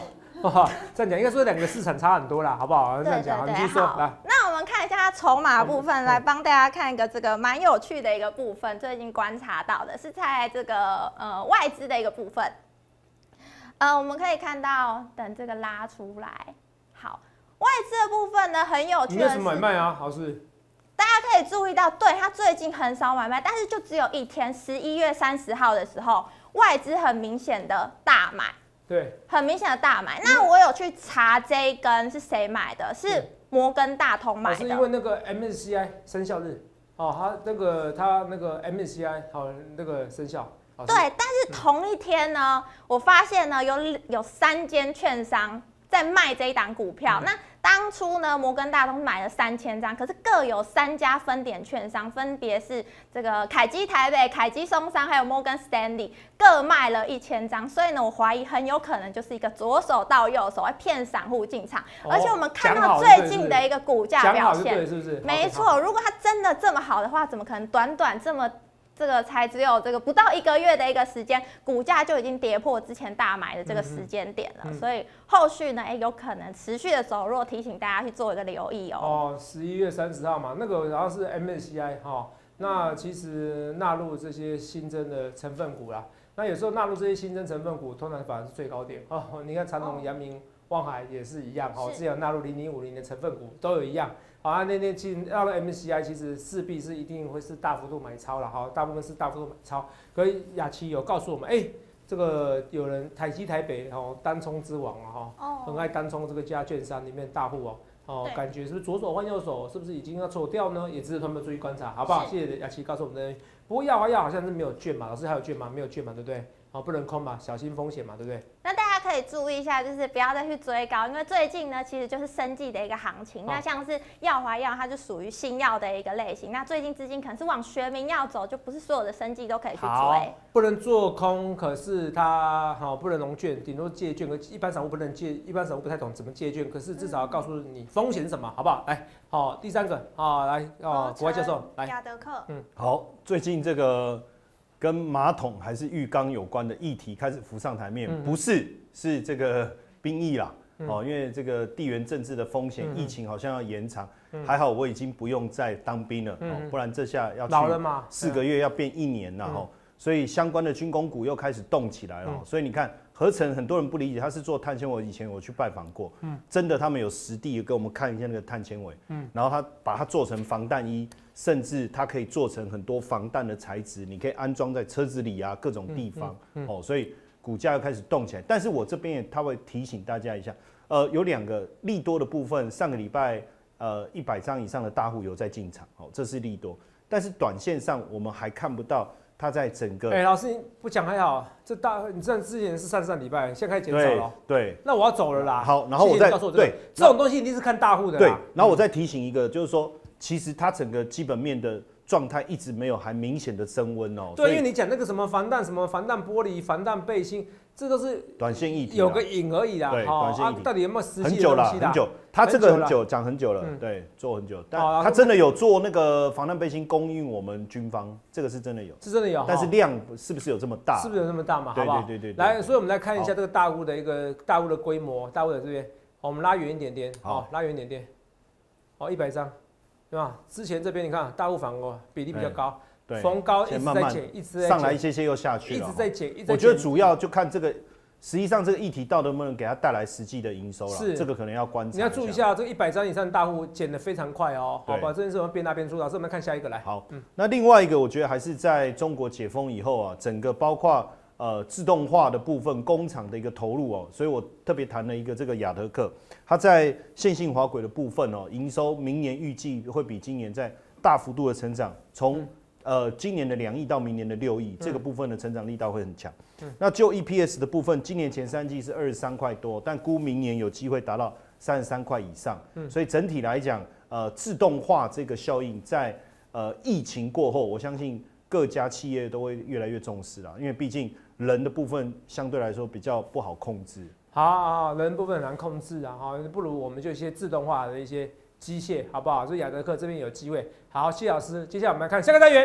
哦，这样讲应该说两个市场差很多啦，好不好？这样讲，你继续说来。 那我们看一下它筹码部分，来帮大家看一个这个蛮有趣的一个部分，最近观察到的是在这个呃外资的一个部分。呃，我们可以看到，等这个拉出来，好，外资的部分呢很有趣的是， 你有什么买卖啊？好是。 大家可以注意到，对它最近很少买卖，但是就只有一天，十一月三十号的时候，外资很明显的大买， 对， 很明显的大买。那我有去查这一根是谁买的，是摩根大通买的， 是因为那个 M S C I 生效日，哦，它那个它那个 M S C I 好那个生效。 对，但是同一天呢，我发现呢有有三间券商在卖这一档股票。那当初呢，摩根大通买了三千张，可是各有三家分点券商，分别是这个凯基台北、凯基松山，还有摩根 Stanley， 各卖了一千张。所以呢，我怀疑很有可能就是一个左手到右手，来骗散户进场。哦、而且我们看到最近的一个股价表现， 是不是？ 没错，如果它真的这么好的话，怎么可能短短这么？这个才只有这个不到一个月的一个时间，股价就已经跌破之前大买的这个时间点了，嗯、所以后续呢，哎，有可能持续的走弱，提醒大家去做一个留意哦。 哦，十一月三十号嘛，那个然后是 M S C I 哈、哦，那其实纳入这些新增的成分股啦，那有时候纳入这些新增成分股，通常反而是最高点哦。你看长荣、阳明、万海也是一样哦，之前纳入零零五零的成分股都有一样。好啊，那天其实到了 M S C I， 其实势必是一定会是大幅度买超了，哈，大部分是大幅度买超。可是雅琪有告诉我们，哎、欸，这个有人台积台北哦，单冲之王啊，哈，很爱单冲这个加券商里面大户哦，哦，感觉是不是左手换右手，是不是已经要走掉呢？也值得他们注意观察，好不好？谢谢雅琪告诉我们的。不过耀华耀好像是没有券嘛，老师还有券吗？没有券嘛，对不对？哦，不能空嘛，小心风险嘛，对不对？ 那大家可以注意一下，就是不要再去追高，因为最近呢，其实就是生技的一个行情。那像是耀华药，它就属于新药的一个类型。那最近资金可能是往学名药走，就不是所有的生技都可以去追。 不能做空，可是它好不能融券，顶多借券。可一般散户不能借，一般散户不太懂怎么借券，可是至少要告诉你风险是什么，好不好？来，好，第三个啊，来哦，国外教授来。 亚德克， 嗯，好，最近这个。跟马桶还是浴缸有关的议题开始浮上台面，嗯、不是是这个兵役啦，嗯、哦，因为这个地缘政治的风险，嗯、疫情好像要延长，嗯、还好我已经不用再当兵了，嗯、哦，不然这下要老了嘛， 四个月要变一年了，嗯、哦，所以相关的军工股又开始动起来了，嗯、所以你看合成很多人不理解，他是做碳纤维，以前我去拜访过，嗯、真的他们有实地给我们看一下那个碳纤维，嗯、然后他把它做成防弹衣。甚至它可以做成很多防弹的材质，你可以安装在车子里啊，各种地方、嗯嗯嗯、哦，所以股价又开始动起来。但是我这边也他会提醒大家一下，呃，有两个利多的部分，上个礼拜呃一百张以上的大户有在进场，哦，这是利多。但是短线上我们还看不到它在整个。哎、 欸，老师你不讲还好，这大你这之前是上上礼拜，现在开始减少了。 对， 那我要走了啦。 好，然后我再告诉我对这种东西一定是看大户的啦。 对，然后我再提醒一个，就是说。其实它整个基本面的状态一直没有还明显的升温哦。 对，因为你讲那个什么防弹、什么防弹玻璃、防弹背心，这都是短线议题， 有个影而已啦。 对，短线议题、 啊、到底有没有实际的很久了，很久。它这个很久，讲很久了， 嗯、 对，做很久。但它真的有做那个防弹背心供应我们军方，这个是真的有， 是真的有。 但是量是不是有这么大？ 是不是有这么大嘛？好不好？ 对对对对。 来，所以我们来看一下这个大户的一个大户的规模，大户的这边，我们拉远一点点，好，拉远一点点，好，一百张。对吧？之前这边你看大户反而比例比较高， 对， 逢高一直在减，一直在上来一些些又下去了， 一直在减，一直在减。 我觉得主要就看这个，实际上这个议题到底能不能给它带来实际的营收了，是这个可能要观察。 你要注意一下，这个一百张以上的大户减得非常快哦，好吧？这件事我们边拉边出，老师我们看下一个来。 好，嗯，那另外一个我觉得还是在中国解封以后啊，整个包括。呃，自动化的部分工厂的一个投入哦，所以我特别谈了一个这个亚德克，它在线性滑轨的部分哦，营收明年预计会比今年在大幅度的成长，从、嗯、呃今年的两亿到明年的六亿，嗯、这个部分的成长力道会很强。嗯、那就 E P S 的部分，今年前三季是二十三块多，但估明年有机会达到三十三块以上。嗯、所以整体来讲，呃，自动化这个效应在呃疫情过后，我相信各家企业都会越来越重视啦，因为毕竟。人的部分相对来说比较不好控制， 好好好，人部分很难控制啊，哈，不如我们就一些自动化的一些机械，好不好？所以亚德克这边有机会。好，谢老师，接下来我们来看下个单元，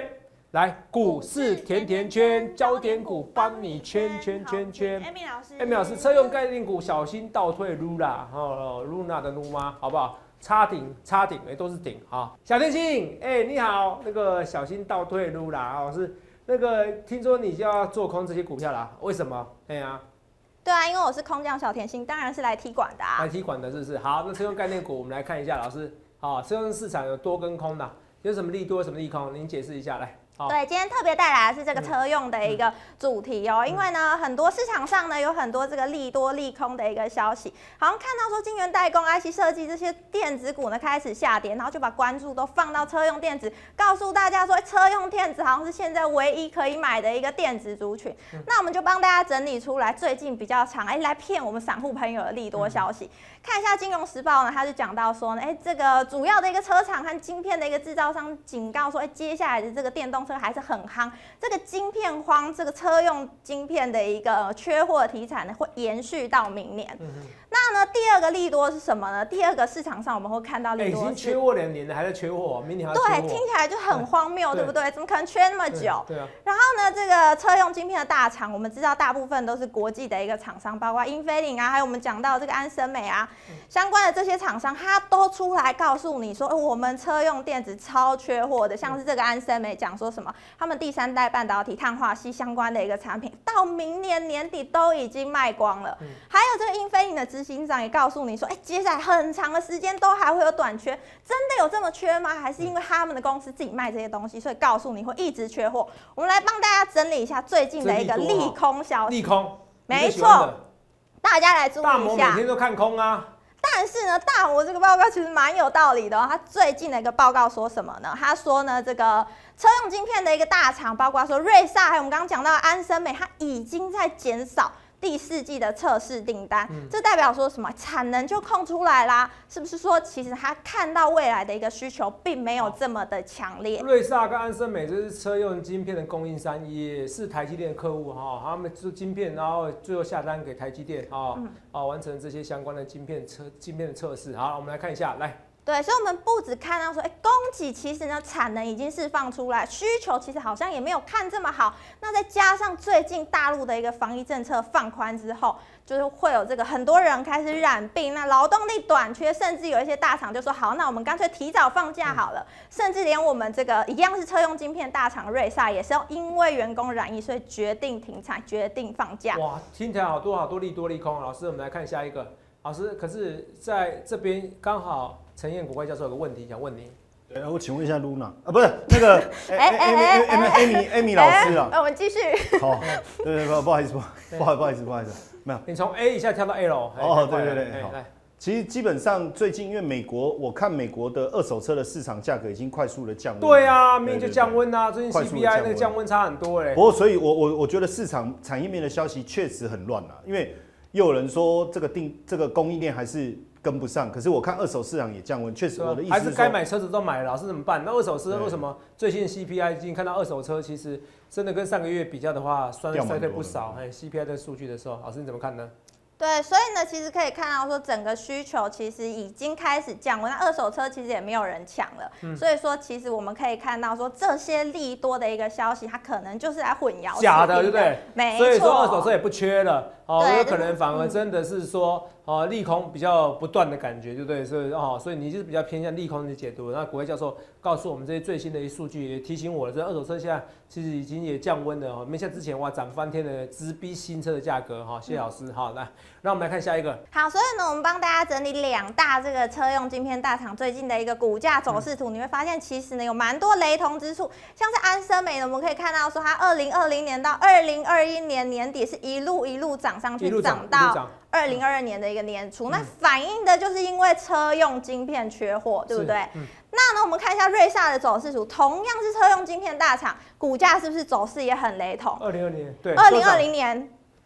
来，股市甜甜圈，焦点股帮你圈圈圈圈。 Amy 老师 ，Amy 老师，车用概念股小心倒退 Luna， 哦 ，Luna 的 Luna， 好不好？插顶，插顶，哎，都是顶啊。小天星，哎，你好，那个小心倒退 Luna， 哦，是那个听说你就要做空这些股票啦？为什么？哎呀， 对啊，因为我是空降小甜心，当然是来踢馆的、啊。 来踢馆的，是不是？好，那车用概念股，我们来看一下，老师，好，车用市场有多跟空的，有什么利多，有什么利空？您解释一下来。 对，今天特别带来的是这个车用的一个主题哦，因为呢，很多市场上呢有很多这个利多利空的一个消息，好像看到说晶圆代工、I C 设计这些电子股呢开始下跌，然后就把关注都放到车用电子，告诉大家说车用电子好像是现在唯一可以买的一个电子族群。那我们就帮大家整理出来最近比较长，哎，来骗我们散户朋友的利多消息。看一下《金融时报》呢，它就讲到说呢，哎，这个主要的一个车厂和晶片的一个制造商警告说，哎，接下来的这个电动车还是很夯，这个晶片荒，这个车用晶片的一个缺货题材呢，会延续到明年。嗯、那呢，第二个利多是什么呢？第二个市场上我们会看到利多、欸、 已经缺货两年了，还在缺货，明年还要缺货。 对，听起来就很荒谬，对不对？怎么可能缺那么久？ 对啊。 然后呢，这个车用晶片的大厂，我们知道大部分都是国际的一个厂商，包括英飞凌啊，还有我们讲到这个安森美啊，嗯、相关的这些厂商，它都出来告诉你说，欸、我们车用电子超缺货的，像是这个安森美讲说什么，他们第三代半导体碳化矽相关的一个产品，到明年年底都已经卖光了。嗯、还有这个英飞凌的执行长也告诉你说，哎、欸，接下来很长的时间都还会有短缺，真的有这么缺吗？还是因为他们的公司自己卖这些东西，所以告诉你会一直缺货？我们来帮大家整理一下最近的一个利空消息。 利空， 没错，大家来注意一下。 大摩每天都看空啊。 但是呢，大摩这个报告其实蛮有道理的哦。他最近的一个报告说什么呢？他说呢，这个车用晶片的一个大厂，包括说瑞萨，还有我们刚刚讲到的安森美，它已经在减少第四季的测试订单，嗯、这代表说什么？产能就空出来啦，是不是说其实他看到未来的一个需求并没有这么的强烈？ 瑞萨跟安森美这是车用晶片的供应商，也是台积电的客户哈，他们做晶片，然后最后下单给台积电啊，嗯、啊完成这些相关的晶片测晶片的测试。好，我们来看一下，来。 对，所以我们不只看到说，哎，供给其实呢产能已经释放出来，需求其实好像也没有看这么好。那再加上最近大陆的一个防疫政策放宽之后，就是会有这个很多人开始染病，那劳动力短缺，甚至有一些大厂就说，好，那我们干脆提早放假好了。嗯、甚至连我们这个一样是车用晶片大厂瑞萨，也是要因为员工染疫，所以决定停产，决定放假。 哇，听起来好多好多利多利空。老师，我们来看下一个。老师，可是在这边刚好。陈彦国外教授有个问题想问你， 呃，我请问一下 Luna 啊，不是那个 Amy Amy Amy 老师啊， 我们继续。 好，对对不不好意思不不好不好意思不好意思，没有， 你从 A 一下跳到 L。 哦，对对对，好。其实基本上最近因为美国，我看美国的二手车的市场价格已经快速的降温。 对啊，明明就降温啊，最近 C P I 那个降温差很多嘞。 不过，所以我我我觉得市场产业面的消息确实很乱啊，因为又有人说这个定这个供应链还是。跟不上，可是我看二手市场也降温，确实我的意思是还是该买车子都买了，老师怎么办？那二手车为什么最近 C P I 已经看到二手车其实真的跟上个月比较的话，衰衰退不少。哎 ，C P I 的数据的时候，老师你怎么看呢？ 对，所以呢，其实可以看到说，整个需求其实已经开始降温。那二手车其实也没有人抢了，嗯、所以说其实我们可以看到说，这些利多的一个消息，它可能就是来混淆假的，对不对？ 没错。 所以说二手车也不缺了，哦，有可能反而真的是说，哦，利空比较不断的感觉，对不对？所以哦，所以你就是比较偏向利空的解读。那国外教授告诉我们这些最新的一些数据，也提醒我了，这二手车现在其实已经也降温了哦，没像之前哇涨翻天的直逼新车的价格哈。谢谢老师，好，来，让我们来看下一个。 好，所以呢，我们帮大家整理两大这个车用晶片大厂最近的一个股价走势图，嗯、你会发现其实呢有蛮多雷同之处。像是安森美呢，我们可以看到说，它二零二零年到二零二一年年底是一路一路涨上去，涨到二零二二年的一个年初，嗯、那反映的就是因为车用晶片缺货，对不对？嗯、那呢，我们看一下瑞萨的走势图，同样是车用晶片大厂，股价是不是走势也很雷同？ 二零二零年，对， 二零二零年。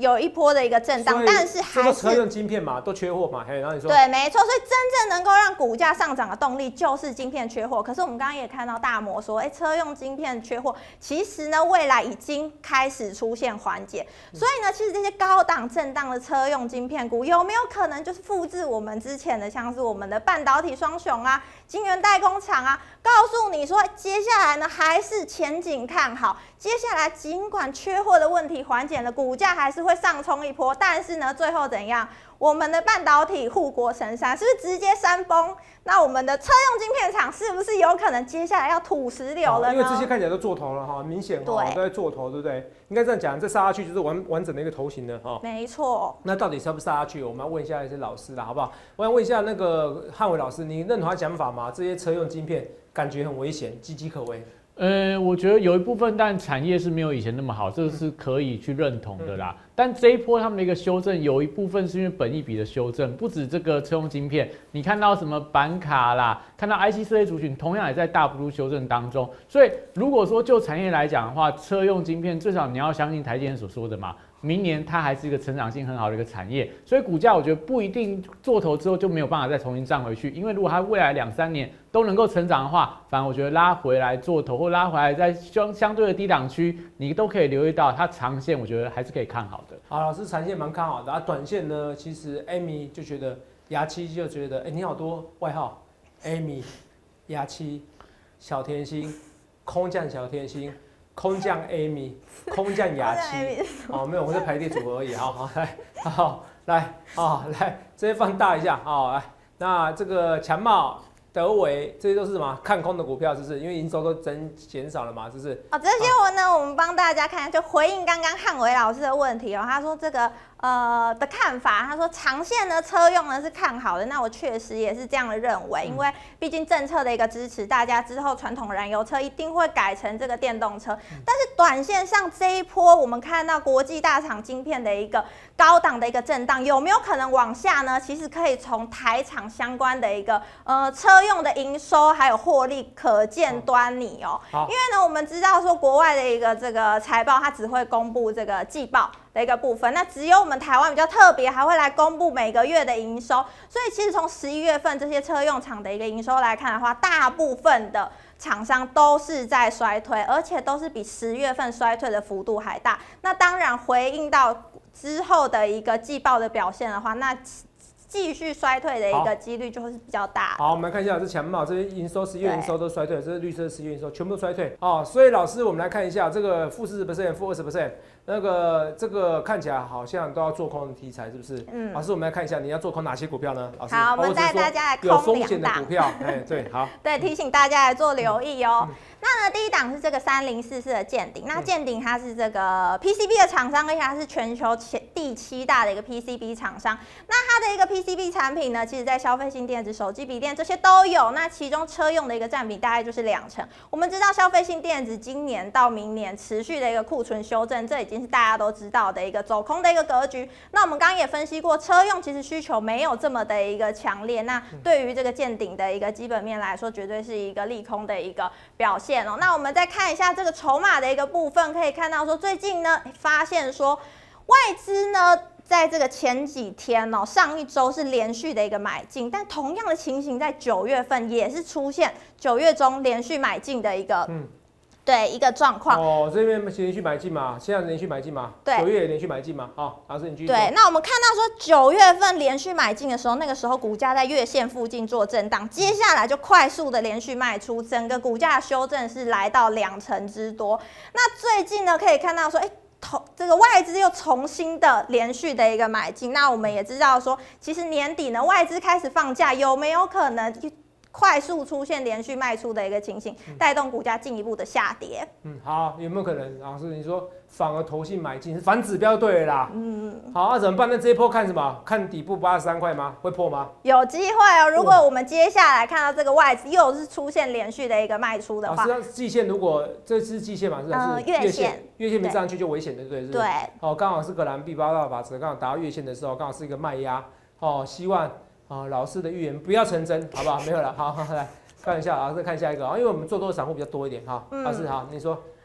有一波的一个震荡，但是还是车用晶片嘛，都缺货嘛，嘿，然后你说对，没错，所以真正能够让股价上涨的动力就是晶片缺货。可是我们刚刚也看到大摩说，哎，车用晶片缺货，其实呢未来已经开始出现缓解。所以呢，其实这些高档震荡的车用晶片股有没有可能就是复制我们之前的，像是我们的半导体双雄啊、晶圆代工厂啊，告诉你说接下来呢还是前景看好。接下来尽管缺货的问题缓解了，股价还是会上冲一波，但是呢，最后怎样？我们的半导体护国神山是不是直接山崩？那我们的车用晶片厂是不是有可能接下来要土石流了呢？ 因为这些看起来都做头了哈，明显哈都在做头，对不对？应该这样讲，这杀下去就是完完整的一个头型的哈。 没错。 那到底杀不杀下去？我们要问一下一些老师啦，好不好？我想问一下那个汉伟老师，你认同他讲法吗？这些车用晶片感觉很危险，岌岌可危。 呃，我觉得有一部分，但产业是没有以前那么好，这个是可以去认同的啦。嗯、但这一波他们的一个修正，有一部分是因为本益比的修正，不止这个车用晶片，你看到什么板卡啦，看到 I C 设计族群，同样也在大幅度修正当中。所以如果说就产业来讲的话，车用晶片最少你要相信台积电所说的嘛。明年它还是一个成长性很好的一个产业，所以股价我觉得不一定做头之后就没有办法再重新站回去，因为如果它未来两三年都能够成长的话，反而我觉得拉回来做头或拉回来在相相对的低档区，你都可以留意到它长线，我觉得还是可以看好的。 好，老师长线蛮看好的，啊，短线呢，其实 Amy 就觉得牙七就觉得，哎、欸，你好多外号 ，Amy 牙七小甜心，空降小甜心。空降 Amy， 空降雅琪，哦，没有，我是排列组合而已，好好来，好来，好来，直接放大一下，好来，那这个强茂、德微这些都是什么看空的股票，是不是？因为营收都增减少了嘛，是不是？ 哦，这些我呢，我们帮大家看，就回应刚刚汉伟老师的问题哦，他说这个。呃的看法，他说长线呢车用呢是看好的，那我确实也是这样的认为，因为毕竟政策的一个支持，大家之后传统燃油车一定会改成这个电动车，但是短线上这一波我们看到国际大厂晶片的一个高档的一个震荡，有没有可能往下呢？其实可以从台厂相关的一个呃车用的营收还有获利可见端倪哦，因为呢我们知道说国外的一个这个财报，它只会公布这个季报的一个部分，那只有我们台湾比较特别，还会来公布每个月的营收。所以其实从十一月份这些车用厂的一个营收来看的话，大部分的厂商都是在衰退，而且都是比十月份衰退的幅度还大。那当然回应到之后的一个季报的表现的话，那继续衰退的一个几率就会是比较大。 好，我们来看一下这强茂这些营收，十一月营收都衰退，这是绿色十一月营收全部都衰退。哦，所以老师，我们来看一下这个负四十 percent、负二十 percent， 那个这个看起来好像都要做空的题材，是不是？嗯。老师，我们来看一下你要做空哪些股票呢？老师， 好，我们带大家来空两档有风险的股票。哎，对，好。 对，提醒大家来做留意哦。嗯、那呢，第一档是这个三零四四的健鼎，那健鼎它是这个 P C B 的厂商，而且它是全球前第七大的一个 P C B 厂商。那它的一个 P C B 产品呢，其实在消费性电子、手机、笔电这些都有。那其中车用的一个占比大概就是两成。我们知道消费性电子今年到明年持续的一个库存修正，这已经是大家都知道的一个走空的一个格局。那我们刚刚也分析过，车用其实需求没有这么的一个强烈。那对于这个健鼎的一个基本面来说，绝对是一个利空的一个表现哦。那我们再看一下这个筹码的一个部分，可以看到说最近呢，发现说外资呢。在这个前几天哦，上一周是连续的一个买进，但同样的情形在九月份也是出现九月中连续买进的一个，嗯，对一个状况。 哦，这边连续买进嘛，现在连续买进嘛，对，九月也连续买进嘛，好，老师你继续。 对，那我们看到说九月份连续买进的时候，那个时候股价在月线附近做震荡，接下来就快速的连续卖出，整个股价修正是来到两成之多。那最近呢，可以看到说，哎。这个外资又重新的连续的一个买进，那我们也知道说，其实年底呢外资开始放假，有没有可能快速出现连续卖出的一个情形，带动股价进一步的下跌？ 嗯，好，有没有可能？老师你说反而投信买进，反指标对了啦。嗯，好，那、啊、怎么办？那这一波看什么？看底部八十三块吗？会破吗？ 有机会哦。如果我们接下来看到这个外资又是出现连续的一个卖出的话， 老师，季线如果这是季线嘛，是吧？是月线，月线没上去就危险的，对不对？ 对。 哦，刚好是格兰毕八大法则，刚好达到月线的时候，刚好是一个卖压。哦，希望啊老师的预言不要成真，好不好？没有了，好，好来。看一下啊，再看下一个啊，因为我们做多的散户比较多一点哈。老师好，你说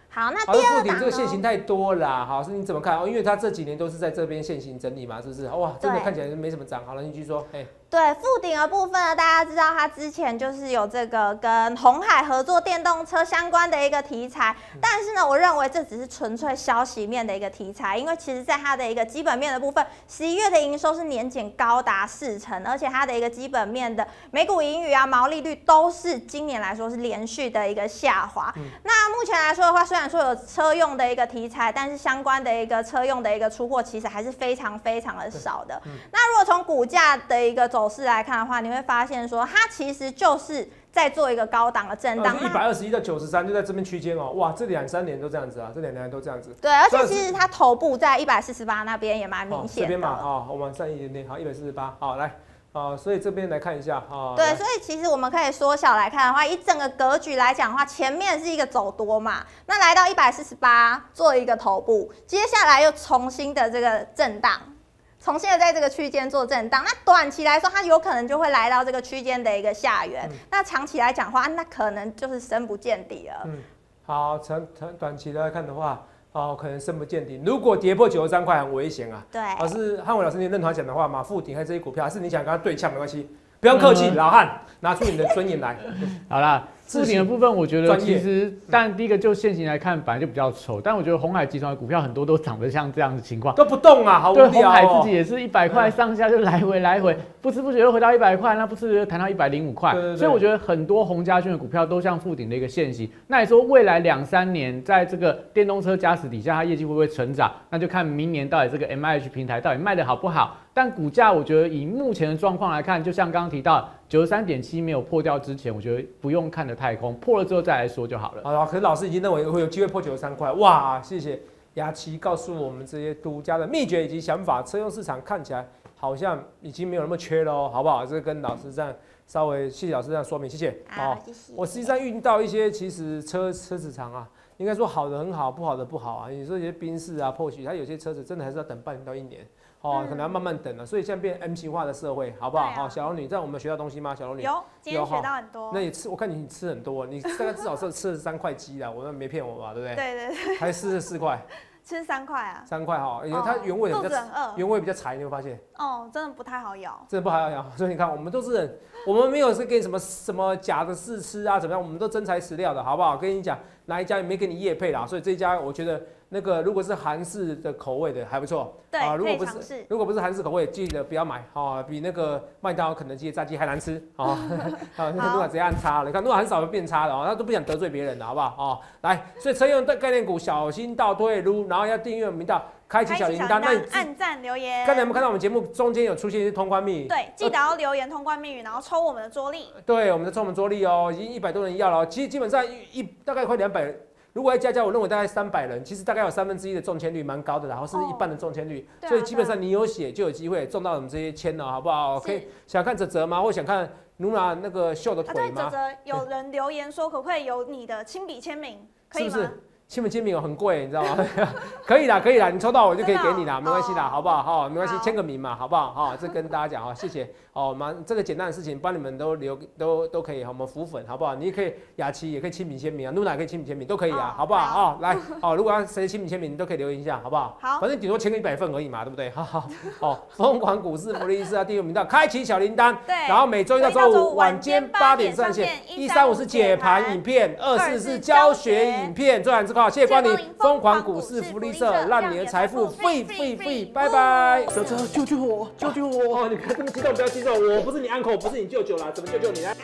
好，那好， 第二富鼎档这个线型太多啦，好，是你怎么看？哦，因为它这几年都是在这边线型整理嘛，是不是？哇，真的看起来没什么涨。好了，你继续说，哎。 对富鼎的部分呢，大家知道它之前就是有这个跟鸿海合作电动车相关的一个题材，但是呢，我认为这只是纯粹消息面的一个题材，因为其实在它的一个基本面的部分，十一月的营收是年减高达四成，而且它的一个基本面的每股盈余啊、毛利率都是今年来说是连续的一个下滑。嗯、那目前来说的话，虽然说有车用的一个题材，但是相关的一个车用的一个出货其实还是非常非常的少的。嗯、那如果从股价的一个走势来看的话，你会发现说它其实就是在做一个高档的震荡， 一百二十一到九十三就在这边区间哦，哇，这两三年都这样子啊，这两年都这样子。 对，而且其实它头部在一百四十八那边也蛮明显的。 这边嘛，啊，我们上一点点，好，一百四十八，好来。啊，所以这边来看一下啊。 对，所以其实我们可以缩小来看的话，以整个格局来讲的话，前面是一个走多嘛，那来到一百四十八做一个头部，接下来又重新的这个震荡。重新的在这个区间做震荡，那短期来说，它有可能就会来到这个区间的一个下缘。嗯、那长期来讲的话，那可能就是深不见底了。 嗯，好，长长短期来看的话，哦，可能深不见底。如果跌破九十三块，很危险啊。 对。 老师汉伟老师，你认同他讲的话吗？富鼎还这些股票，还是你想跟他对呛没关系，不用客气，嗯、老汉拿出你的尊严来。 好啦。富鼎的部分，我觉得其实，但第一个就现行来看，本来就比较丑。但我觉得鸿海集团的股票很多都长得像这样的情况， 都不动啊，好无聊哦。 对，鸿海自己也是一百块上下就来回来回，不知不觉又回到一百块，那不知不觉又谈到一百零五块。所以我觉得很多鸿家军的股票都像富鼎的一个现形。那你说未来两三年在这个电动车加持底下，它业绩会不会成长？那就看明年到底这个 M I H 平台到底卖得好不好。但股价我觉得以目前的状况来看，就像刚刚提到九十三点七没有破掉之前，我觉得不用看得太空，破了之后再来说就好了。 好，可是老师已经认为会有机会破九十三块，哇！谢谢雅琪告诉我们这些独家的秘诀以及想法。车用市场看起来好像已经没有那么缺了哦，好不好？这个跟老师这样稍微谢谢老师这样说明，谢谢。 好，谢谢。 我实际上遇到一些其实车车子厂啊，应该说好的很好，不好的不好啊。你说一些宾士啊、Porsche，它有些车子真的还是要等半年到一年。哦，可能要慢慢等了，所以现在变 M 型化的社会，好不好？好、啊，小龙女，这样我们学到东西吗？小龙女有，今天学到很多。 那你吃，我看你吃很多，你大概至少是吃了三块鸡啦，我没骗我吧，对不对？ 对对对。 还吃了四块。 吃三块啊。 三块哈，因为它原味比较原味比较柴，你会发现。 哦，真的不太好咬。 真的不好咬，所以你看，我们都是人，我们没有是给什么什么假的试吃啊，怎么样？我们都真材实料的，好不好？跟你讲，哪一家也没给你业配啦，所以这一家我觉得。那个如果是韩式的口味的还不错， 对， 啊，如果不是如果不是韩式口味，记得不要买啊，比那个麦当劳、肯德基的炸鸡还难吃啊！啊，那诺瓦直接按叉了，你看诺瓦很少会变差的哦，他都不想得罪别人的，好不好？哦，来，所以车用概念股小心倒退路，然后要订阅我们频道，开启小铃铛，那你按赞留言。 刚才有没有看到我们节目中间有出现一些通关密语？ 对，记得要留言通关密语，然后抽我们的桌历。 对，我们的抽我们桌历哦，已经一百多人要了，其实基本上一大概快两百。如果要加加，我认为大概三百人，其实大概有三分之一的中签率蛮高的，然后是一半的中签率，哦、所以基本上你有写就有机会中到我们这些签了，好不好？可以想看泽泽吗？或想看努娜那个秀的腿吗？ 啊、对，泽泽有人留言说可不可以有你的亲笔签名，可以吗？是不是亲笔签名很贵，你知道吗？可以啦，可以啦，你抽到我就可以给你啦，没关系啦，好不好？好，没关系，签个名嘛，好不好？好，这跟大家讲啊，谢谢哦，蛮这个简单的事情，帮你们都留都都可以，我们浮粉好不好？你也可以雅琪也可以亲笔签名啊，露娜也可以亲笔签名，都可以啊，好不好？好，来，好，如果要谁亲笔签名，你都可以留言一下，好不好？ 好， 反正顶多签个一百份而已嘛，对不对？好好，好，疯狂股市福利社啊，订阅频道，开启小铃铛， 对， 然后每周一到周五晚间八点上线，一三五是解盘影片，二四是教学影片，做完之后，谢谢光临。疯狂股市福利社，让你的财富飞飞飞，拜拜！ 小车，救救我，救救我！ 哦，你这么激动，不要激动，我不是你 uncle， 不是你舅舅啦，怎么救救你呢？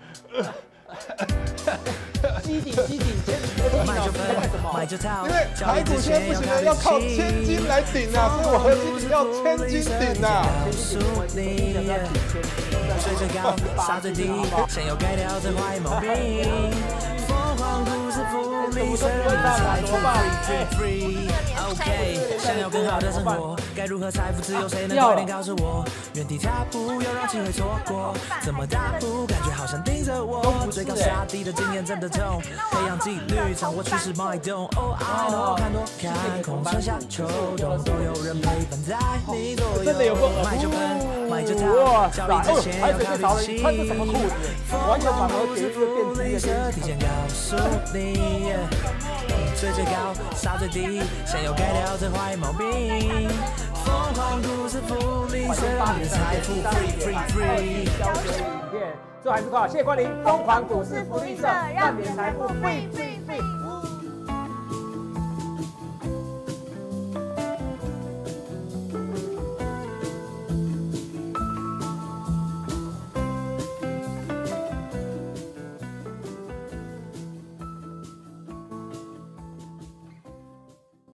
机顶机顶千， 买就分，买就套，因为台股现在不行了，要靠千金来顶啊，所以我核心要千金顶啊。水最高，沙最低，想要改掉这坏毛病。疯狂股市福利社，让你的财富 free free free。OK， 想要更好的生活，该如何财富自由？谁能快点告诉我？原地踏步，要让机会错过。怎么大步？感觉好像盯着我。最高杀低的经验真的痛，培养纪律，掌握趋势脉动。Oh I know， 看多看空，春夏秋冬都有人陪伴在你左右。 真的有够买就喷，买就套，交易之前要靠运气。 穿着什么裤子？完全反而解释变质的。 提前告诉你。 水最高，沙最低，想要改掉这坏毛病。疯狂股市福利社，让你的财富 free free free。 教学影片，最后还是靠谢谢光临疯狂股市福利社，让你的财富 free free。